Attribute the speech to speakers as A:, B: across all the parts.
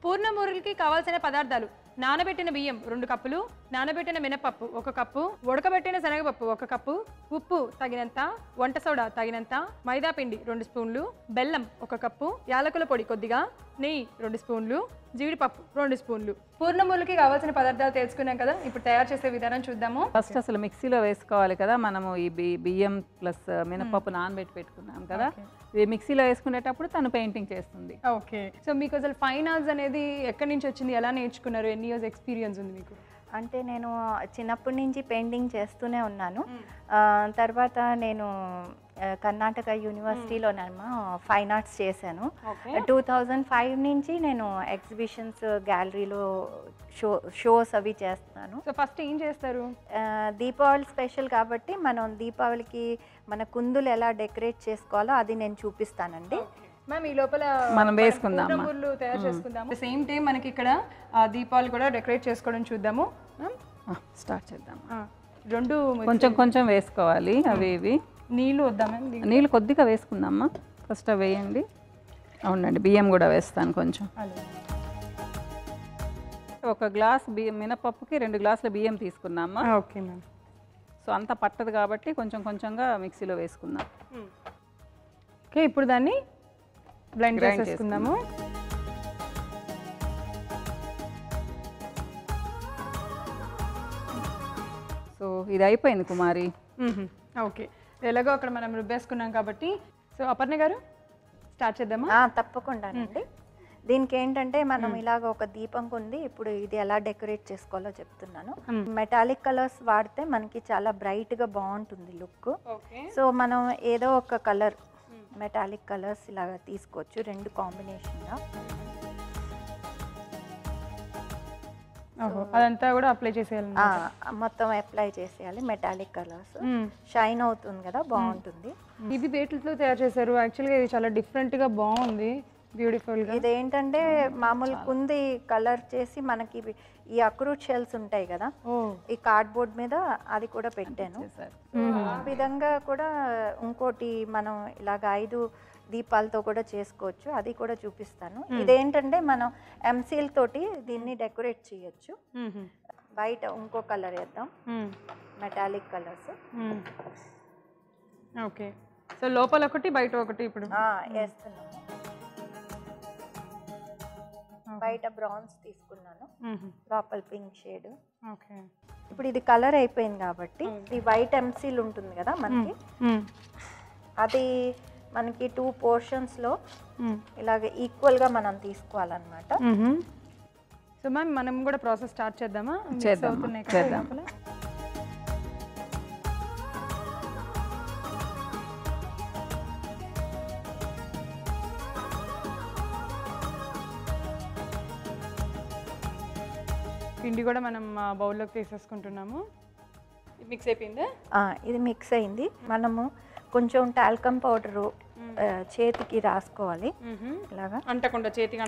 A: పూర్ణం బూరెలకి కావాల్సిన పదార్థాలు: నానబెట్టిన బియ్యం 2 కప్పులు, నానబెట్టిన మినపప్పు 1 కప్పు, ఉడకబెట్టిన శనగపప్పు 1 కప్పు, ఉప్పు తగినంత, వంట సోడా తగినంత, మైదా పిండి 2 స్పూన్లు, బెల్లం 1 కప్పు, యాలకుల పొడి కొద్దిగా, నెయ్యి 2 స్పూన్లు, జీడిపప్పు 2 స్పూన్లు. పూర్ణం బూరెలకి కావాల్సిన పదార్థాలు తెలుసుకున్నాం కదా, ఇప్పుడు తయారు చేసే విధానం చూద్దాము.
B: ఫస్ట్ అసలు మిక్సీలో వేసుకోవాలి కదా, మనము ఈ బియ్యం ప్లస్ మినపప్పు నానబెట్టి పెట్టుకున్నాం కదా, ఇది మిక్సీలో వేసుకునేటప్పుడు తను పెయింటింగ్ చేస్తుంది.
A: ఓకే, సో మీకు అసలు ఫైన్ ఆర్ట్స్ అనేది ఎక్కడి నుంచి వచ్చింది, ఎలా నేర్చుకున్నారు, ఎన్ని ఇయర్స్ ఎక్స్పీరియన్స్ ఉంది మీకు?
C: అంటే నేను చిన్నప్పటి నుంచి పెయింటింగ్ చేస్తూనే ఉన్నాను. తర్వాత నేను కర్ణాటక యూనివర్సిటీలోనేమో ఫైన్ ఆర్ట్స్ చేశాను. 2005 నుంచి నేను ఎగ్జిబిషన్స్ గ్యాలరీలో షోస్ అవి చేస్తున్నాను.
A: సో ఫస్ట్ ఏం చేస్తారు?
C: దీపావళి స్పెషల్ కాబట్టి మనం దీపావళికి మన కుందులు ఎలా డెకరేట్ చేసుకోవాలో అది నేను చూపిస్తానండి.
A: మ్యామ్, ఈ లోపల
B: మనం వేసుకుందాం,
A: తయారు చేసుకుందాము. సేమ్ టైం మనకి ఇక్కడ దీపాలు కూడా డెకరేట్ చేసుకోవడం చూద్దాము.
B: స్టార్ట్ చేద్దాం.
A: రెండు
B: కొంచెం కొంచెం వేసుకోవాలి, అవి ఇవి.
A: నీళ్ళు వద్దాం మ్యామ్?
B: నీళ్ళు కొద్దిగా వేసుకుందామా, ఫస్ట్ అవి వేయండి. అవునండి, బియ్యం కూడా వేస్తాను కొంచెం. 1 గ్లాస్ బియ్యం మినపప్పుకి 2 గ్లాసుల బియ్యం తీసుకున్నామా.
A: Okay ma'am.
B: సో అంతా పట్టదు కాబట్టి కొంచెం కొంచెంగా మిక్సీలో వేసుకుందాం.
A: ఓకే, ఇప్పుడు దాన్ని బ్లెండ్ చేసుకుందాము.
B: సో ఇది అయిపోయింది కుమారి.
A: ఓకే, ఎలాగో అక్కడ మనం రుబ్బేసుకున్నాం కాబట్టి, సో అపర్ణ గారు స్టార్ట్ చేద్దామా?
C: తప్పకుండానండి. దీనికి ఏంటంటే మనం ఇలాగ ఒక దీపం ఉంది, ఇప్పుడు ఇది ఎలా డెకరేట్ చేసుకోవాలో చెప్తున్నాను. మెటాలిక్ కలర్స్ వాడితే మనకి చాలా బ్రైట్గా బాగుంటుంది లుక్. సో మనం ఏదో ఒక కలర్, మెటాలిక్ కలర్స్ ఇలాగా తీసుకోవచ్చు, 2 కాంబినేషన్గా.
A: అదంతా కూడా అప్లై చేసేయాలి,
C: మొత్తం అప్లై చేసేయాలి. మెటాలిక్ కలర్స్ షైన్ అవుతుంది కదా, బాగుంటుంది.
A: ఇది వేటితో తయారు చేశారు? యాక్చువల్గా ఇది చాలా డిఫరెంట్గా బాగుంది, బ్యూటిఫుల్గా.
C: ఇదేంటంటే మామూలు కుంది కలర్ చేసి మనకి ఈ అక్రూట్ షెల్స్ ఉంటాయి కదా, ఈ కార్డ్బోర్డ్ మీద అది కూడా పెట్టాను. ఆ విధంగా కూడా ఇంకోటి మనం ఇలాగ 5 దీపాలతో కూడా చేసుకోవచ్చు, అది కూడా చూపిస్తాను. ఇదేంటంటే మనం ఎంసీల్ తోటి దీన్ని డెకరేట్ చేయొచ్చు. బయట ఇంకో కలర్ వేద్దాం, మెటాలిక్ కలర్స్.
A: ఓకే, సో లోపల ఒకటి బయట ఒకటి ఇప్పుడు
C: వేస్తున్నాము. బయట బ్రౌన్స్ తీసుకున్నాను, లోపల పింక్ షేడ్.
A: ఓకే,
C: ఇప్పుడు ఇది కలర్ అయిపోయింది కాబట్టి ఈ వైట్ ఎంసీల్ ఉంటుంది కదా మనకి, అది మనకి 2 పోర్షన్స్లో ఇలాగ ఈక్వల్గా మనం తీసుకోవాలన్నమాట.
A: సో మ్యామ్, మనం కూడా ప్రాసెస్ స్టార్ట్ చేద్దామా?
B: చేద్దాం.
A: పిండి కూడా మనం బౌల్లోకి తీసేసుకుంటున్నాము. మిక్స్ అయిపోయిందా?
C: ఇది మిక్స్ అయింది. మనము కొంచెం టాల్కమ్ పౌడరు చేతికి రాసుకోవాలి, ఇలాగా
A: అంటకుండా చేతికి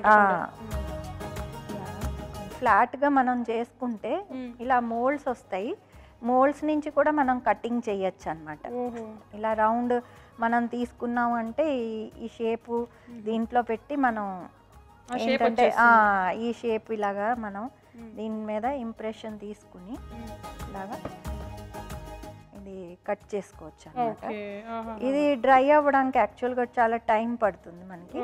C: ఫ్లాట్గా మనం చేసుకుంటే ఇలా మోల్డ్స్ వస్తాయి. మోల్డ్స్ నుంచి కూడా మనం కటింగ్ చేయొచ్చు అన్నమాట. ఇలా రౌండ్ మనం తీసుకున్నాం అంటే ఈ షేపు దీంట్లో పెట్టి మనం ఏంటంటే ఈ షేప్ ఇలాగా మనం దీని మీద ఇంప్రెషన్ తీసుకుని ఇలాగా ఇది కట్ చేసుకోవచ్చు అన్నమాట. ఇది డ్రై అవ్వడానికి యాక్చువల్గా చాలా టైం పడుతుంది మనకి.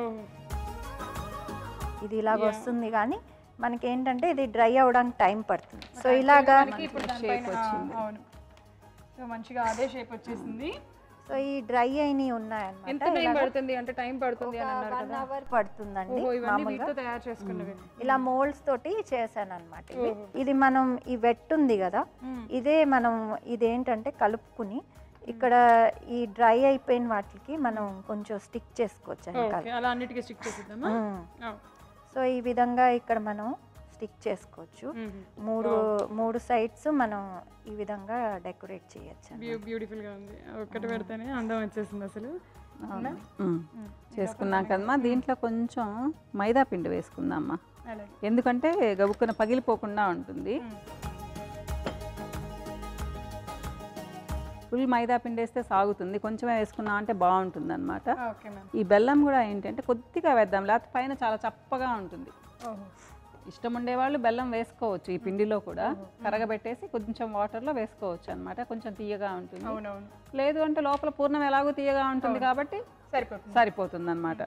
C: ఇది ఇలాగ వస్తుంది కానీ మనకి ఏంటంటే ఇది డ్రై అవ్వడానికి టైం పడుతుంది. సో ఇలాగా
A: షేప్ వచ్చింది. అవును, సో మంచిగా అదే షేప్ వచ్చేసింది.
C: సో ఈ డ్రై అయినవి ఉన్నాయన్నమాట.
A: ఎంత టైం పడుతుంది అంటే? టైం పడుతుంది అని అన్నారు కదా.
C: 1 అవర్ పడుతుందండి.
A: తయారు చేసుకున్నవి
C: ఇలా మోల్డ్స్ తోటి చేశాను అనమాట. ఇది మనం ఈ వెట్ ఉంది కదా, ఇదే మనం ఇదేంటంటే కలుపుకుని ఇక్కడ ఈ డ్రై అయిపోయిన వాటికి మనం కొంచెం స్టిక్ చేసుకోవచ్చు.
A: అలా అన్నిటికీ స్టిక్ చేసేద్దామా?
C: సో ఈ విధంగా ఇక్కడ మనం స్టిక్ చేసుకోవచ్చు. 3 సైడ్స్ మనం ఈ విధంగా డెకరేట్ చేయొచ్చు.
A: బ్యూటిఫుల్ గా ఉంది. ఒకటి పెడితేనే అందం వచ్చేసింది అసలు.
B: చేసుకున్నాం కదమ్మా. దీంట్లో కొంచెం మైదా పిండి వేసుకుందామా, ఎందుకంటే గబుక్కున పగిలిపోకుండా ఉంటుంది. ఫుల్ మైదా పిండి వేస్తే సాగుతుంది, కొంచెమే వేసుకున్నాం అంటే బాగుంటుంది అనమాట. ఈ బెల్లం కూడా ఏంటంటే కొద్దిగా వేద్దాం, లేకపోతే పైన చాలా చప్పగా ఉంటుంది. ఇష్టం ఉండేవాళ్ళు బెల్లం వేసుకోవచ్చు ఈ పిండిలో కూడా, కరగబెట్టేసి కొంచెం వాటర్లో వేసుకోవచ్చు అనమాట, కొంచెం తీయగా ఉంటుంది.
A: అవునవును.
B: లేదు అంటే లోపల పూర్ణం ఎలాగో తీయగా ఉంటుంది కాబట్టి సరిపోతుంది అనమాట.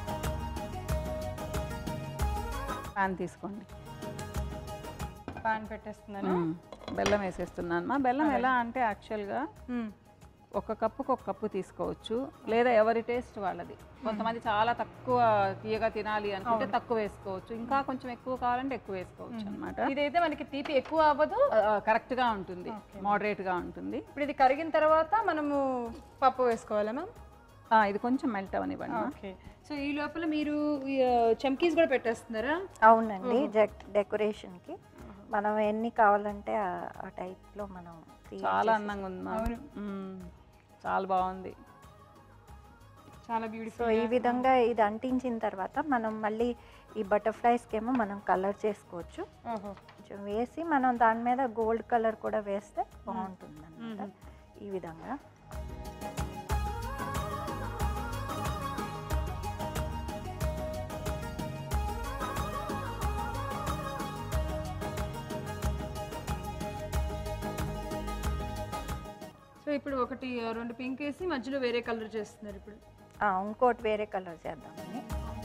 B: పాన్ తీసుకోండి.
A: పాన్ పెట్టేస్తున్నాను.
B: బెల్లం వేసేస్తున్నాను. బెల్లం ఎలా అంటే యాక్చువల్గా ఒక కప్పుకు ఒక కప్పు తీసుకోవచ్చు, లేదా ఎవరి టేస్ట్ వాళ్ళది. కొంతమంది చాలా తక్కువ తీయగా తినాలి అనుకుంటే తక్కువ వేసుకోవచ్చు, ఇంకా కొంచెం ఎక్కువ కావాలంటే ఎక్కువ వేసుకోవచ్చు అనమాట.
A: ఇదైతే మనకి తీపి ఎక్కువ అవ్వదు,
B: కరెక్ట్గా ఉంటుంది, మోడరేట్గా ఉంటుంది.
A: ఇప్పుడు ఇది కరిగిన తర్వాత మనము పప్పు వేసుకోవాలా మ్యామ్?
B: ఇది కొంచెం మెల్ట్ అవనివ్వండి.
A: ఓకే. సో ఈ లోపల మీరు చమ్కీస్ కూడా పెట్టేస్తున్నారా?
C: అవునండి, డెకరేషన్కి మనం ఎన్ని కావాలంటే ఆ టైప్లో మనం.
B: చాలా అందంగా ఉంది, చాలా బాగుంది,
A: చాలా బ్యూటిఫుల్.
C: సో ఈ విధంగా ఇది అంటించిన తర్వాత మనం మళ్ళీ ఈ బటర్ఫ్లైస్కి ఏమో మనం కలర్ చేసుకోవచ్చు. కొంచెం వేసి మనం దాని మీద గోల్డ్ కలర్ కూడా వేస్తే బాగుంటుంది అన్నమాట. ఈ విధంగా
A: సో ఇప్పుడు ఒకటి 2 పింక్ వేసి మధ్యలో వేరే కలర్ చేస్తున్నారు. ఇప్పుడు
C: ఇంకోటి వేరే కలర్ చేద్దామని.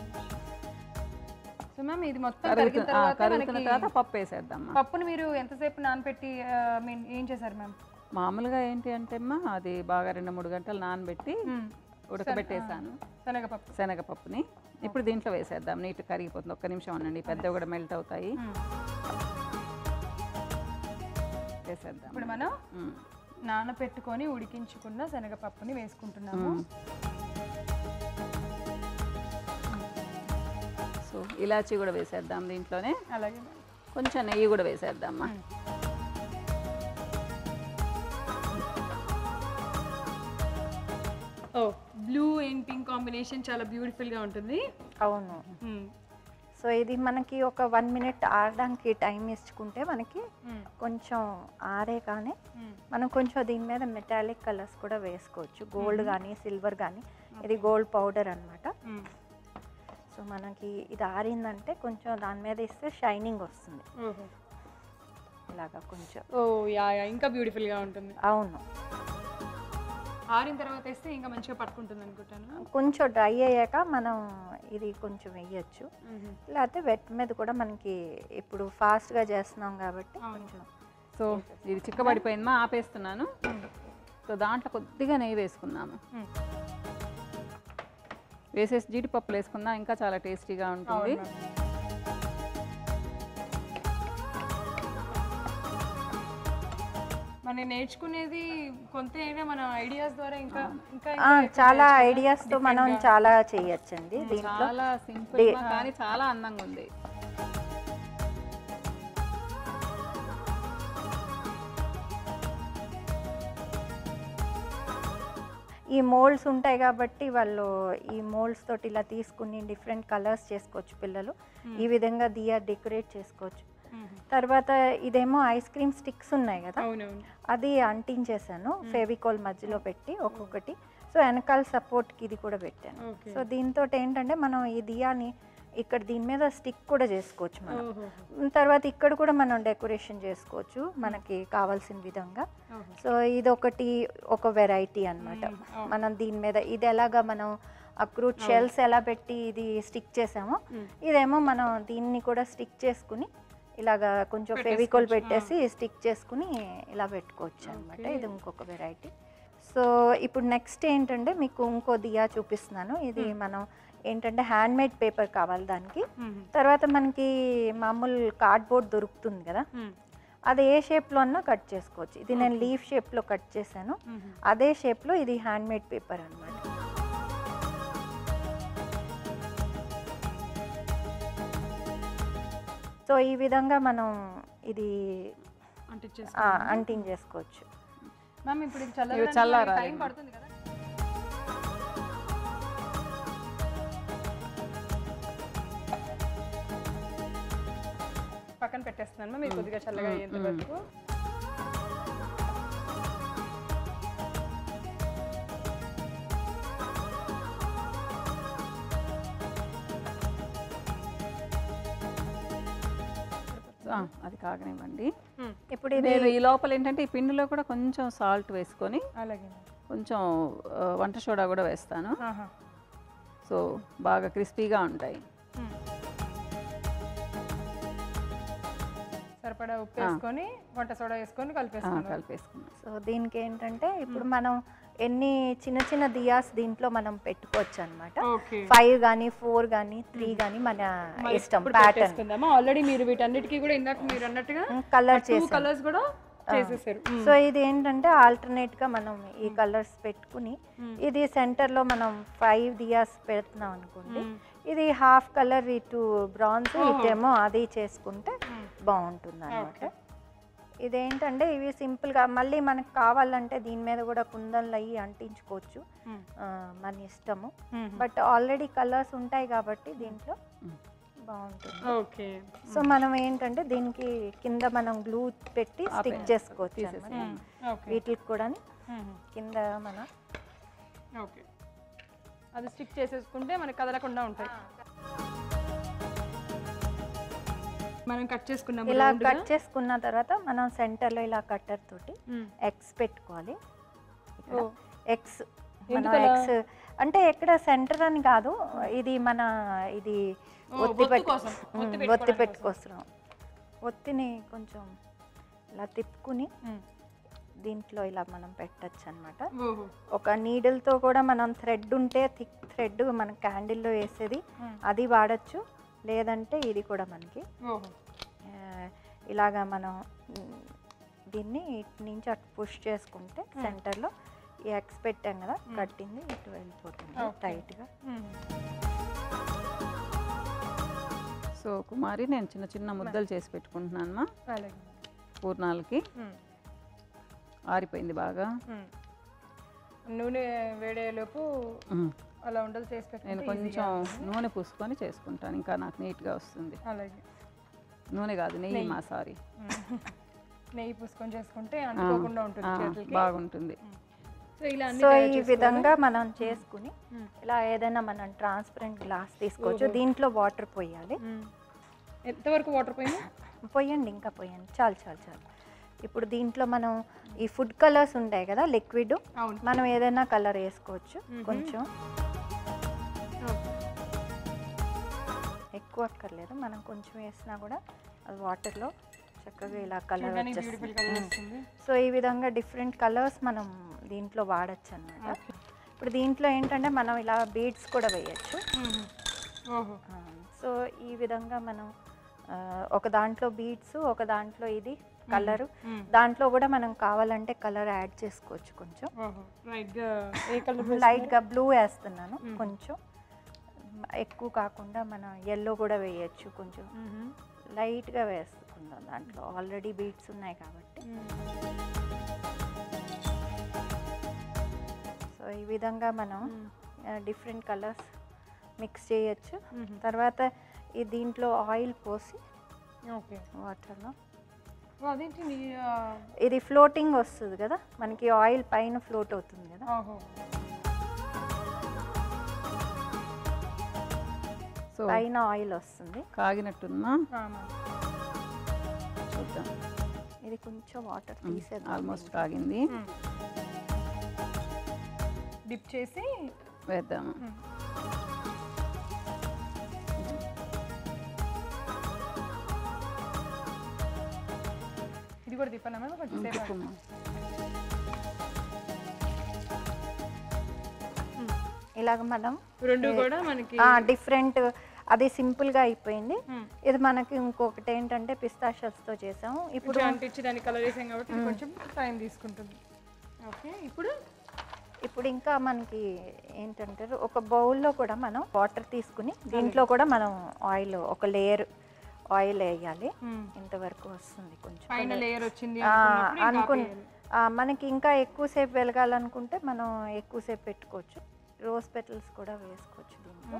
A: సో మ్యామ్ ఇది మొత్తం కరిగిన తర్వాత
B: పప్పు వేసేద్దాం.
A: పప్పుని మీరు ఎంతసేపు నానబెట్టి ఏం చేశారు మ్యామ్?
B: మామూలుగా ఏంటి అంటే అమ్మా, అది బాగా 2-3 గంటలు నానబెట్టి ఉడకబెట్టేసాను శనగపప్పుని. ఇప్పుడు దీంట్లో వేసేద్దాం, నీట్ కరిగిపోతుంది. 1 నిమిషం ఉండండి, పెద్దవి కూడా మెల్ట్ అవుతాయి. వేసేద్దాం.
A: ఇప్పుడు మనం నానబెట్టుకొని ఉడికించుకున్న శనగపప్పుని వేసుకుంటున్నాము.
B: సో ఇలాచీ కూడా వేసేద్దాం దీంట్లోనే.
A: అలాగే
B: కొంచెం నెయ్యి కూడా వేసేద్దామా.
A: బ్లూ అండ్ పింక్ కాంబినేషన్ చాలా బ్యూటిఫుల్గా ఉంటుంది.
C: అవును. సో ఇది మనకి ఒక 1 మినిట్ ఆరడానికి టైం ఇచ్చుకుంటే మనకి కొంచెం ఆరే కానీ మనం కొంచెం దీని మీద మెటాలిక్ కలర్స్ కూడా వేసుకోవచ్చు, గోల్డ్ కానీ సిల్వర్ కానీ. ఇది గోల్డ్ పౌడర్ అన్నమాట. సో మనకి ఇది ఆరిందంటే కొంచెం దాని మీద ఇస్తే షైనింగ్ వస్తుంది ఇలాగా కొంచెం.
A: ఇంకా బ్యూటిఫుల్గా ఉంటుంది.
C: అవును.
A: ఆరిన తర్వాత వేస్తే ఇంకా మంచిగా పట్టుకుంటుంది అనుకుంటాను.
C: కొంచెం డ్రై అయ్యాక మనం ఇది కొంచెం వేయచ్చు, లేకపోతే వెట్ మీద కూడా మనకి ఇప్పుడు ఫాస్ట్గా చేస్తున్నాం కాబట్టి కొంచెం.
B: సో ఇది చిక్కబడిపోయిందమ్మా, ఆపేస్తున్నాను. సో దాంట్లో కొద్దిగా నెయ్యి వేసుకున్నాము, వేసేసి జీడిపప్పులు వేసుకున్నా ఇంకా చాలా టేస్టీగా ఉంటుంది.
A: మనం నేర్చుకునేది కొంత అయినా మన ఐడియాస్ ద్వారా ఇంకా
C: చాలా ఐడియాస్తో మనం చాలా చేయొచ్చండి దీంట్లో.
B: చాలా సింపుల్ కానీ చాలా అందంగా ఉంది.
C: ఈ మోల్డ్స్ ఉంటాయి కాబట్టి వాళ్ళు ఈ మోల్డ్స్ తోటి ఇలా తీసుకుని డిఫరెంట్ కలర్స్ చేసుకోవచ్చు పిల్లలు. ఈ విధంగా దియా డెకరేట్ చేసుకోవచ్చు. తర్వాత ఇదేమో ఐస్ క్రీమ్ స్టిక్స్ ఉన్నాయి కదా, అది అంటించేసాను ఫెవికాల్ మధ్యలో పెట్టి ఒక్కొక్కటి. సో వెనకాల సపోర్ట్కి ఇది కూడా పెట్టాను. సో దీంతో ఏంటంటే మనం ఈ దియాని ఇక్కడ దీని మీద స్టిక్ కూడా చేసుకోవచ్చు మనం. తర్వాత ఇక్కడ కూడా మనం డెకరేషన్ చేసుకోవచ్చు మనకి కావాల్సిన విధంగా. సో ఇది ఒక వెరైటీ అన్నమాట. మనం దీని మీద ఇది ఎలాగా మనం అక్రూట్ షెల్స్ ఎలా పెట్టి ఇది స్టిక్ చేసామో, ఇదేమో మనం దీన్ని కూడా స్టిక్ చేసుకుని ఇలాగా కొంచెం ఫెవికాల్ పెట్టేసి స్టిక్ చేసుకుని ఇలా పెట్టుకోవచ్చు అనమాట. ఇది ఇంకొక వెరైటీ. సో ఇప్పుడు నెక్స్ట్ ఏంటంటే మీకు ఇంకో దియా చూపిస్తున్నాను. ఇది మనం ఏంటంటే హ్యాండ్ మేడ్ పేపర్ కావాలి దానికి. తర్వాత మనకి మామూలు కార్డ్బోర్డ్ దొరుకుతుంది కదా, అది ఏ షేప్లో అన్నా కట్ చేసుకోవచ్చు. ఇది నేను లీఫ్ షేప్లో కట్ చేశాను, అదే షేప్లో ఇది హ్యాండ్ మేడ్ పేపర్ అన్నమాట. సో ఈ విధంగా మనం ఇది అంటించేసుకోవచ్చు.
A: మ్యామ్ ఇప్పుడు చల్లారా టైం పడుతుంది కదా. పక్కన పెట్టేస్తున్నాను మీరు కొద్దిగా చల్లగా అయ్యేంత వరకు.
B: అది కాగనివ్వండి.
C: ఇప్పుడు
B: నేను ఈ లోపల ఏంటంటే ఈ పిండిలో కూడా కొంచెం సాల్ట్ వేసుకొని
A: అలాగే
B: కొంచెం వంట సోడా కూడా వేస్తాను. సో బాగా క్రిస్పీగా ఉంటాయి.
A: సరిపడా ఉప్పు వేసుకొని వంట సోడా వేసుకొని కలిపేసుకున్నాం.
C: సో దీనికి ఏంటంటే ఇప్పుడు మనం ఎన్ని చిన్న చిన్న దియాస్ దీంట్లో మనం పెట్టుకోవచ్చు అనమాట. 5 కానీ 4 కానీ 3 కానీ మన ఇష్టం ప్యాటర్న్.
A: ఆల్రెడీ మీరు వీటన్నిటికీ కూడా ఇందాక మీరు అన్నట్టుగా కలర్స్ కూడా చేసేసారు.
C: సో ఇది ఏంటంటే ఆల్టర్నేట్ గా మనం ఈ కలర్స్ పెట్టుకుని ఇది సెంటర్ లో మనం 5 దియాస్ పెడుతున్నాం అనుకోండి, ఇది హాఫ్ కలర్ ఇటు బ్రాంజ్ ఇటేమో అది చేసుకుంటే బాగుంటుంది అనమాట. ఇదేంటంటే ఇవి సింపుల్ గా మళ్ళీ మనకు కావాలంటే దీని మీద కూడా కుందన్లు అయ్యి అంటించుకోవచ్చు, మన ఇష్టము. బట్ ఆల్రెడీ కలర్స్ ఉంటాయి కాబట్టి దీంట్లో బాగుంటుంది. సో మనం ఏంటంటే దీనికి కింద మనం గ్లూ పెట్టి స్టిక్ చేసుకోవచ్చు వీటికి కూడా. కింద మనం
A: అది స్టిక్ చేసేసుకుంటే మనకి కదలకుండా ఉంటాయి. మనం కట్ చేసుకున్నాం.
C: ఇలా కట్ చేసుకున్న తర్వాత మనం సెంటర్లో ఇలా కట్టర్ తోటి ఎక్స్ పెట్టుకోవాలి. ఎక్స్ మన ఎక్స్ అంటే ఎక్కడ సెంటర్ అని కాదు, ఇది మన ఇది ఒత్తి పెట్టుకోసం. ఒత్తిని కొంచెం ఇలా తిప్పుకుని దీంట్లో ఇలా మనం పెట్టచ్చు అనమాట. ఒక నీడిల్తో కూడా మనం థ్రెడ్ ఉంటే థిక్ థ్రెడ్ మన క్యాండిల్లో వేసేది అది వాడచ్చు, లేదంటే ఇది కూడా మనకి ఇలాగా మనం దీన్ని ఇటు నుంచి అటు పుష్ చేసుకుంటే సెంటర్లో ఈ ఎక్స్ పెట్టాం కదా కట్టింది ఇటు వెళ్ళిపోతుంది టైట్గా.
B: సో కుమారి నేను చిన్న చిన్న ముద్దలు చేసి పెట్టుకుంటున్నాను పూర్ణాలకి. ఆరిపోయింది బాగా.
A: నూనె వేడేలోపు అలా ఉండలు చేసి పెట్టుకుంటే
B: నేను కొంచెం నూనె పూసుకొని చేసుకుంటాను, ఇంకా నాకు నీట్గా వస్తుంది.
A: అలాగే
B: నూనె కాదు నెయ్యి మా సారీ
A: నెయ్యి పూసుకొని చేసుకుంటే అంటుకోకుండా ఉంటుంది,
B: బాగుంటుంది.
C: సో ఈ విధంగా మనం చేసుకుని ఇలా ఏదైనా మనం ట్రాన్స్పరెంట్ గ్లాస్ తీసుకోవచ్చు. దీంట్లో వాటర్ పోయాలి.
A: ఎంతవరకు వాటర్
C: పోయండి, ఇంకా పోయండి, చాలు చాలు చాలు. ఇప్పుడు దీంట్లో మనం ఈ ఫుడ్ కలర్స్ ఉంటాయి కదా లిక్విడ్, మనం ఏదైనా కలర్ వేసుకోవచ్చు. కొంచెం ఎక్కువ అక్కర్లేదు, మనం కొంచెం వేసినా కూడా అది వాటర్లో చక్కగా ఇలా కలర్ వచ్చేస్తుంది. సో ఈ విధంగా డిఫరెంట్ కలర్స్ మనం దీంట్లో వాడచ్చు అన్నమాట. ఇప్పుడు దీంట్లో ఏంటంటే మనం ఇలా బీడ్స్ కూడా వేయచ్చు. సో ఈ విధంగా మనం ఒక దాంట్లో బీడ్స్, ఒక దాంట్లో ఇది కలరు, దాంట్లో కూడా మనం కావాలంటే కలర్ యాడ్ చేసుకోవచ్చు. కొంచెం లైట్గా బ్లూ వేస్తున్నాను, కొంచెం ఎక్కువ కాకుండా మనం ఎల్లో కూడా వేయచ్చు. కొంచెం లైట్గా వేసుకుందాం, దాంట్లో ఆల్రెడీ బీడ్స్ ఉన్నాయి కాబట్టి. సో ఈ విధంగా మనం డిఫరెంట్ కలర్స్ మిక్స్ చేయొచ్చు. తర్వాత ఈ దీంట్లో ఆయిల్ పోసి వాటర్లో ఇది ఫ్లోటింగ్ వస్తుంది కదా మనకి, ఆయిల్ పైన ఫ్లోట్ అవుతుంది కదా. సో పైన ఆయిల్ వస్తుంది,
B: కాగినట్టుందా చూద్దాం.
C: ఇది కొంచెం వాటర్ తీసేది,
B: ఆల్మోస్ట్ కాగింది.
A: డిప్ చేసి
B: వేద్దాము.
A: ఇది కూడా తిప్పనా కొంచెం సేపు.
C: ఇలాగ మనం
A: రెండు కూడా మనకి
C: డిఫరెంట్, అది సింపుల్ గా అయిపోయింది. ఇది మనకి ఇంకొకటి ఏంటంటే పిస్తాషియస్ తో చేసాము. ఇప్పుడు
A: దాన్ని కలర్ వేసాం కాబట్టి కొంచెం టైం తీసుకుంటుంది. ఓకే,
C: ఇప్పుడు ఇంకా మనకి ఏంటంటే ఒక బౌల్లో కూడా మనం వాటర్ తీసుకుని దీంట్లో కూడా మనం ఆయిల్ ఒక లేయర్ ఆయిల్ వేయాలి. ఇంతవరకు వస్తుంది, కొంచెం
A: పైన లేయర్ వచ్చింది
C: అనుకుని మనకి ఇంకా ఎక్కువసేపు వెలగాలనుకుంటే మనం ఎక్కువసేపు పెట్టుకోవచ్చు. రోజ్ పెటల్స్ కూడా వేసుకోవచ్చు దీంట్లో.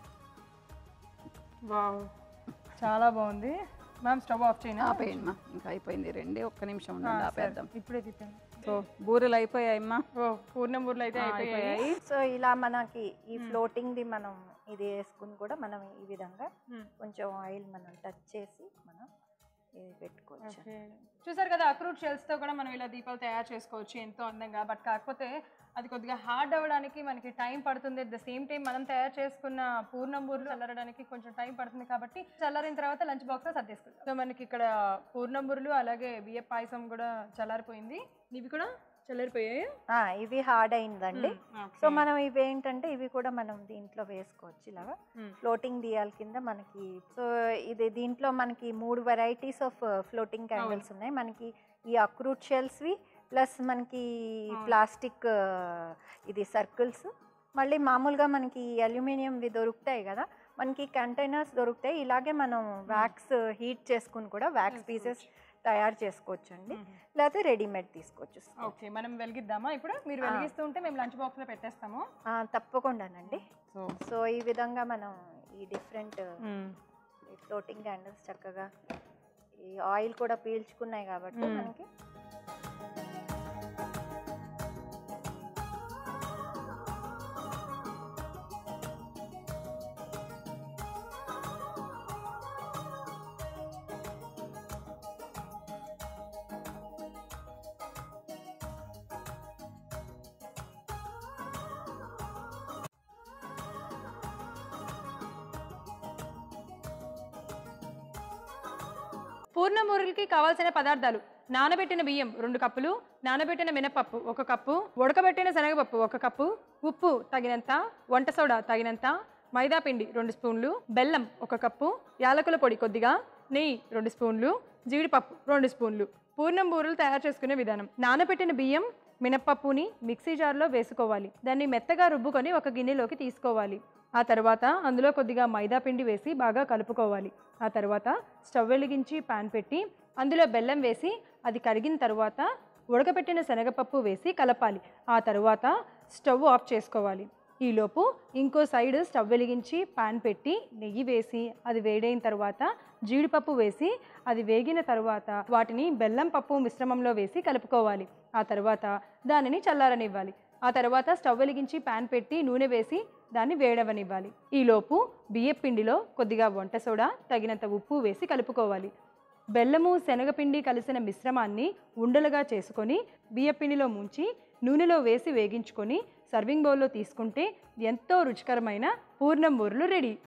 A: వావ్, చాలా బాగుంది మ్యామ్. స్టవ్ ఆఫ్ చేయనా?
B: ఆపేయండి మా, ఇంకా అయిపోయింది. ఒక్క నిమిషం ఉండండి, ఆపేద్దాం.
A: ఇప్పుడే తిప్పాను.
B: సో బూరెలు అయిపోయాయమ్మా.
A: పూర్ణం బూరెలు అయితే అయిపోయాయి.
C: సో ఇలా మనకి ఈ ఫ్లోటింగ్ ది మనం ఇది వేసుకుని కూడా మనం ఈ విధంగా కొంచెం ఆయిల్ మనం టచ్ చేసి మనం ఇది పెట్టుకోవచ్చు.
A: చూసారు కదా, అక్రూట్ షెల్స్తో కూడా మనం ఇలా దీపాలు తయారు చేసుకోవచ్చు ఎంతో అందంగా. బట్ కాకపోతే అది కొద్దిగా హార్డ్ అవ్వడానికి మనకి టైం పడుతుంది. అట్ ద సేమ్ టైం మనం తయారు చేసుకున్న పూర్ణం బూరెలు చల్లరడానికి కొంచెం టైం పడుతుంది. కాబట్టి చల్లారిన తర్వాత లంచ్ బాక్స్లో సర్దేసుకుంటాం. సో మనకి ఇక్కడ పూర్ణం బూరెలు అలాగే బియ్య పాయసం కూడా చల్లారిపోయింది. ఇవి కూడా చల్లారిపోయాయి.
C: ఇవి హార్డ్ అయిందండి. సో మనం ఇవి ఏంటంటే ఇవి కూడా మనం దీంట్లో వేసుకోవచ్చు. ఇలాగా ఫ్లోటింగ్ దియాల కింద మనకి. సో ఇది దీంట్లో మనకి 3 వెరైటీస్ ఆఫ్ ఫ్లోటింగ్ క్యాండిల్స్ ఉన్నాయి. మనకి ఈ అక్రూట్ షెల్స్వి ప్లస్ మనకి ప్లాస్టిక్ ఇది సర్కిల్స్, మళ్ళీ మామూలుగా మనకి అల్యూమినియంవి దొరుకుతాయి కదా, మనకి కంటైనర్స్ దొరుకుతాయి. ఇలాగే మనం వ్యాక్స్ హీట్ చేసుకుని కూడా వ్యాక్స్ పీసెస్ తయారు చేసుకోవచ్చు అండి, లేకపోతే రెడీమేడ్ తీసుకోవచ్చు.
A: ఓకే, మనం వెలిగిద్దామా ఇప్పుడు? మీరు వెలిగిస్తూ ఉంటే మేము లంచ్ బాక్స్లో పెట్టేస్తాము.
C: తప్పకుండానండి. సో ఈ విధంగా మనం ఈ డిఫరెంట్ ఫ్లోటింగ్ క్యాండిల్స్ చక్కగా ఈ ఆయిల్ కూడా పీల్చుకున్నాయి కాబట్టి మనకి
A: పూర్ణం బూరెలకి కావాల్సిన పదార్థాలు: నానబెట్టిన బియ్యం 2 కప్పులు, నానబెట్టిన మినపప్పు 1 కప్పు, ఉడకబెట్టిన శనగపప్పు 1 కప్పు, ఉప్పు తగినంత, వంట సోడా తగినంత, మైదా పిండి 2 స్పూన్లు, బెల్లం 1 కప్పు, యాలకుల పొడి కొద్దిగా, నెయ్యి 2 స్పూన్లు, జీడిపప్పు 2 స్పూన్లు. పూర్ణం బూరెలు తయారు చేసుకునే విధానం: నానబెట్టిన బియ్యం మినపప్పుని మిక్సీ జార్లో వేసుకోవాలి. దాన్ని మెత్తగా రుబ్బుకొని ఒక గిన్నెలోకి తీసుకోవాలి. ఆ తర్వాత అందులో కొద్దిగా మైదా పిండి వేసి బాగా కలుపుకోవాలి. ఆ తర్వాత స్టవ్ వెలిగించి పాన్ పెట్టి అందులో బెల్లం వేసి అది కరిగిన తర్వాత ఉడకబెట్టిన శనగపప్పు వేసి కలపాలి. ఆ తర్వాత స్టవ్ ఆఫ్ చేసుకోవాలి. ఈలోపు ఇంకో సైడ్ స్టవ్ వెలిగించి పాన్ పెట్టి నెయ్యి వేసి అది వేడైన తర్వాత జీడిపప్పు వేసి అది వేగిన తర్వాత వాటిని బెల్లం పప్పు మిశ్రమంలో వేసి కలుపుకోవాలి. ఆ తర్వాత దానిని చల్లారనివ్వాలి. ఆ తర్వాత స్టవ్ వెలిగించి పాన్ పెట్టి నూనె వేసి దాన్ని వేడవనివ్వాలి. ఈలోపు బియ్యం పిండిలో కొద్దిగా వంట సోడా, తగినంత ఉప్పు వేసి కలుపుకోవాలి. బెల్లము శనగపిండి కలిసిన మిశ్రమాన్ని ఉండలుగా చేసుకొని బియ్యం పిండిలో ముంచి నూనెలో వేసి వేగించుకొని సర్వింగ్ బౌల్లో తీసుకుంటే ఎంతో రుచికరమైన పూర్ణం బూరెలు రెడీ.